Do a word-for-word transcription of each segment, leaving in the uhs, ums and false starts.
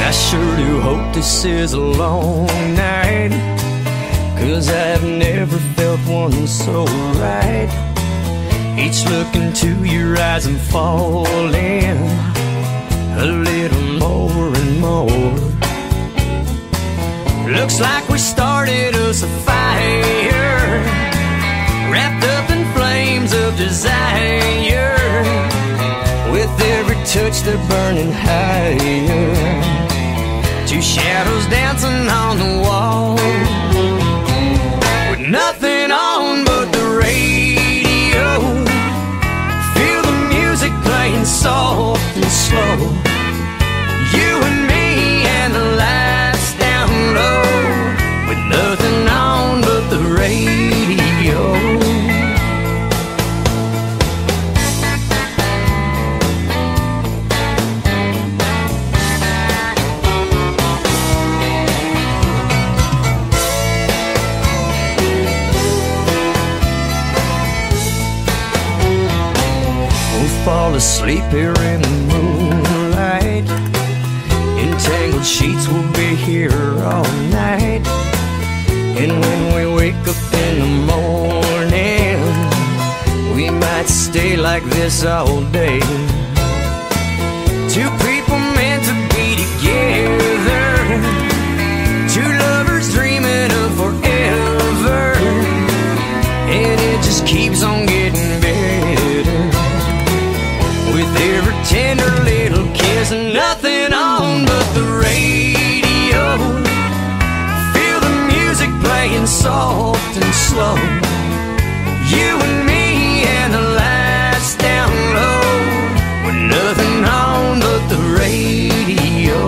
I sure do hope this is a long night, 'cause I've never felt one so right. Each look into your eyes I'm falling a little more and more. Looks like we started us a fire, wrapped up in flames of desire. With every touch they're burning higher, two shadows dancing on the wall, with nothing on but the radio. Feel the music playing soft and slow, you and me and the lights down low, with nothing on but the radio. Fall asleep here in the moonlight, entangled sheets will be here all night. And when we wake up in the morning, we might stay like this all day. Two people meant to be together, two lovers dreaming of forever, and it just keeps on getting better. With every tender little kiss and nothing on but the radio. Feel the music playing soft and slow, you and me and the lights down low, with nothing on but the radio.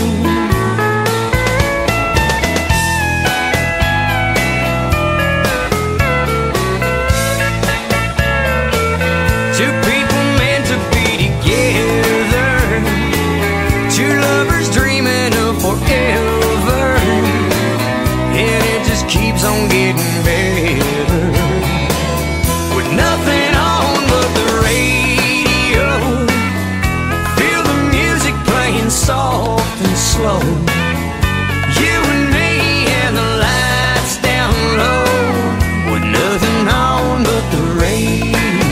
Two people meant to be together, two lovers dreaming of forever, and it just keeps on getting better. With nothing on but the radio, feel the music playing soft and slow, you and me and the lights down low, with nothing on but the radio.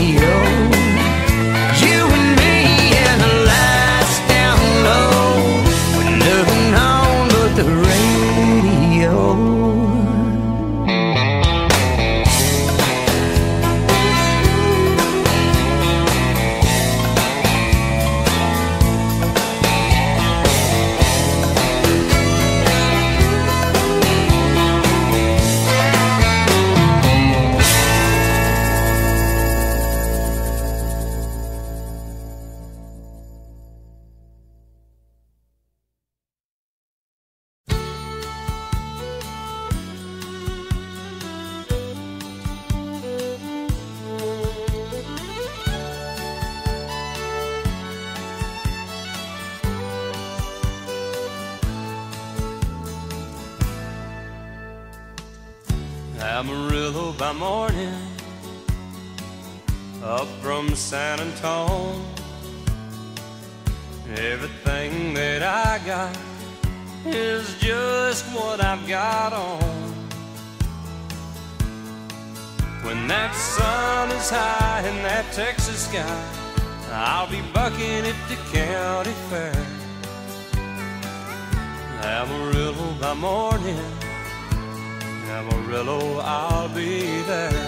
The radio. Amarillo by morning, up from San Antone. Everything that I got is just what I've got on. When that sun is high in that Texas sky, I'll be bucking at the county fair. Amarillo by morning, Amarillo, I'll be there.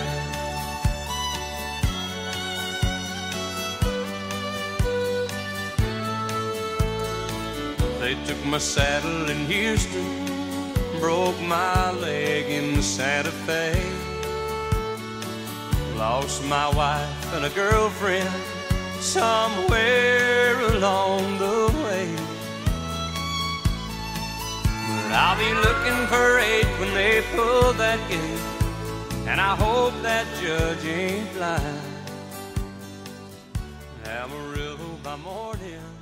They took my saddle in Houston, broke my leg in Santa Fe, lost my wife and a girlfriend somewhere along the way. I'll be looking for eight when they pull that gate, and I hope that judge ain't lying. Amarillo by morning,